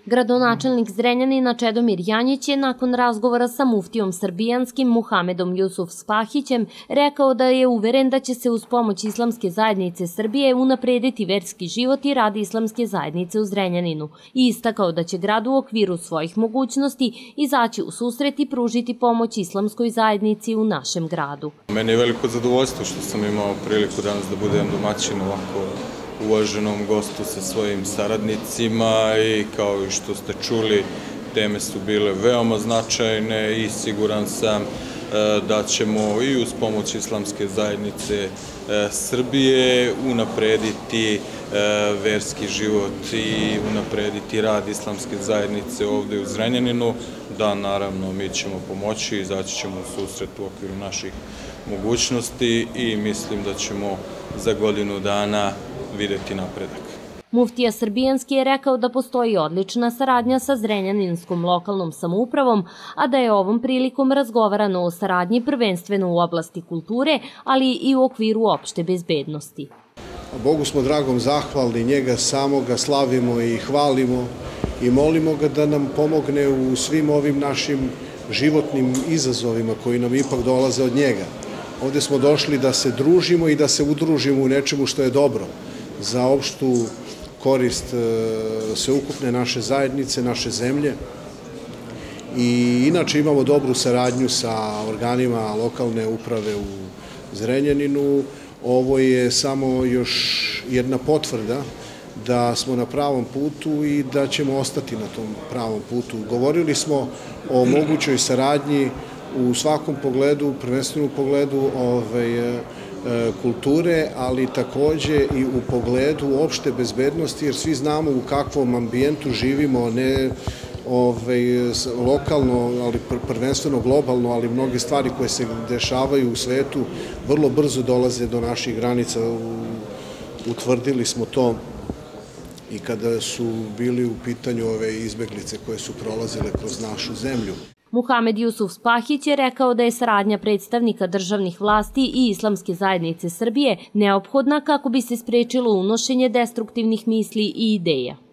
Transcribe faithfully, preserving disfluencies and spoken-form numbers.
Gradonačelnik Zrenjanina Čedomir Janjić je nakon razgovora sa muftijom srbijanskim Muhamedom Jusuf Spahićem rekao da je uveren da će se uz pomoć Islamske zajednice Srbije unaprediti verski život i rad Islamske zajednice u Zrenjaninu i istakao da će grad u okviru svojih mogućnosti izaći u susret i pružiti pomoć Islamskoj zajednici u našem gradu. Meni je veliko zadovoljstvo što sam imao priliku danas da budem domaćin ovako uvaženom gostu sa svojim saradnicima i kao i što ste čuli, teme su bile veoma značajne i siguran sam da ćemo i uz pomoć Islamske zajednice Srbije unaprediti verski život i unaprediti rad Islamske zajednice ovde u Zrenjaninu. Da, naravno, mi ćemo pomoći, izaći ćemo u susret u okviru naših mogućnosti i mislim da ćemo za godinu dana videti napredak. Muftija Srbijanski je rekao da postoji odlična saradnja sa Zrenjaninskom lokalnom samoupravom, a da je ovom prilikom razgovarano o saradnji prvenstveno u oblasti kulture, ali i u okviru opšte bezbednosti. Bogu smo dragom zahvalni, njega samoga slavimo i hvalimo i molimo ga da nam pomogne u svim ovim našim životnim izazovima koji nam ipak dolaze od njega. Ovde smo došli da se družimo i da se udružimo u nečemu što je dobro za opštu korist sveukupne naše zajednice, naše zemlje. I inače imamo dobru saradnju sa organima lokalne uprave u Zrenjaninu. Ovo je samo još jedna potvrda da smo na pravom putu i da ćemo ostati na tom pravom putu. Govorili smo o mogućoj saradnji u svakom pogledu, prvenstveno u pogledu kulture, ali takođe i u pogledu opšte bezbednosti, jer svi znamo u kakvom ambijentu živimo, ne lokalno, ali prvenstveno globalno, ali mnoge stvari koje se dešavaju u svetu vrlo brzo dolaze do naših granica. Utvrdili smo to i kada su bili u pitanju ove izbeglice koje su prolazile kroz našu zemlju. Muhamed Jusuf Spahić je rekao da je saradnja predstavnika državnih vlasti i Islamske zajednice Srbije neophodna kako bi se sprečilo unošenje destruktivnih misli i ideja.